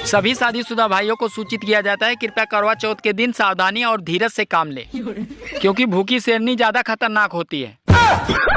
सभी शादीशुदा भाइयों को सूचित किया जाता है कृपया करवा चौथ के दिन सावधानी और धीरज से काम लें, क्योंकि भूखी शेरनी ज्यादा खतरनाक होती है।